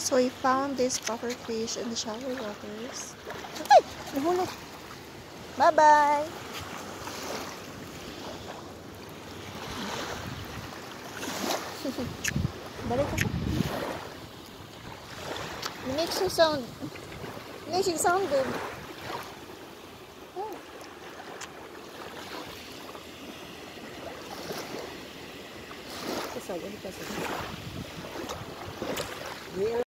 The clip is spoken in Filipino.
So we found this pufferfish in the shallow waters. Ay! Nahulog! Bye-bye! Balik ako. It makes you sound... It makes you sound good. Oh. Kasal, ano kasal?